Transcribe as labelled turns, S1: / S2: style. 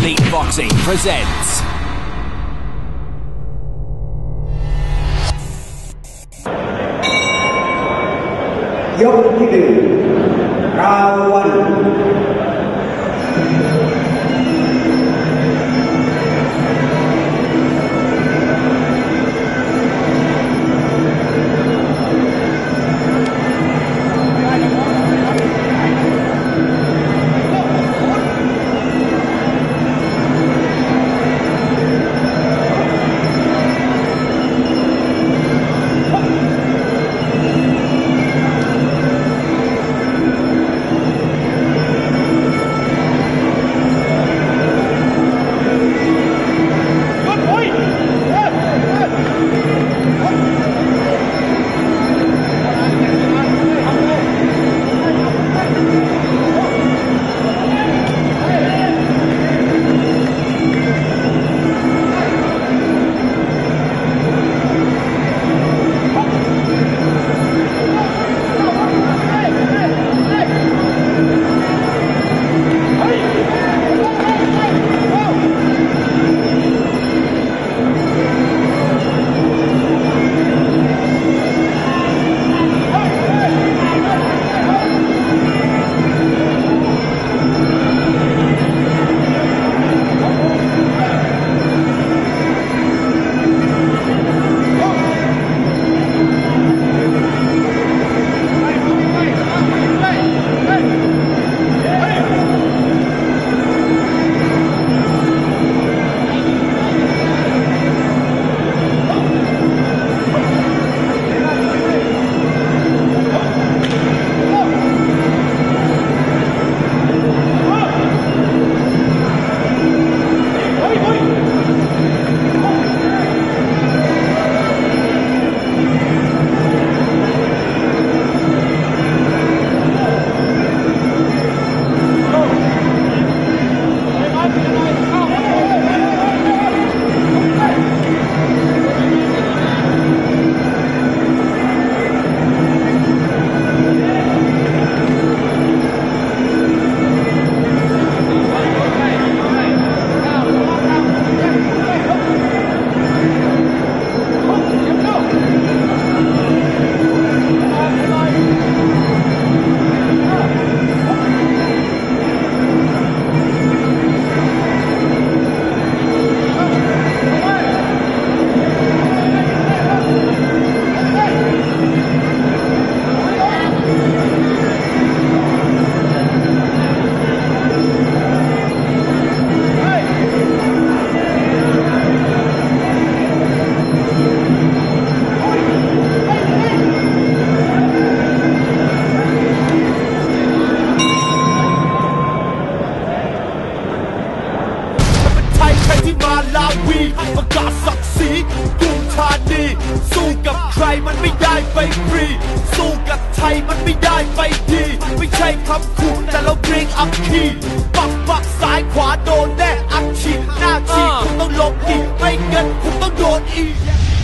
S1: Elite Boxing presents
S2: ยกที่หนึ่งราววันประกาศศักดิ์ศรีกรุงธานีสู้กับใครมันไม่ได้ไปฟรีสู้กับไทยมันไม่ได้ไปดีไม่ใช่คำคูแต่เราเกรงอักขีปักซ้ายขวาโดนแน่อักฉีดหน้าฉีดคุณต้องหลบอีกไม่งั้นคุณต้องโดนอีก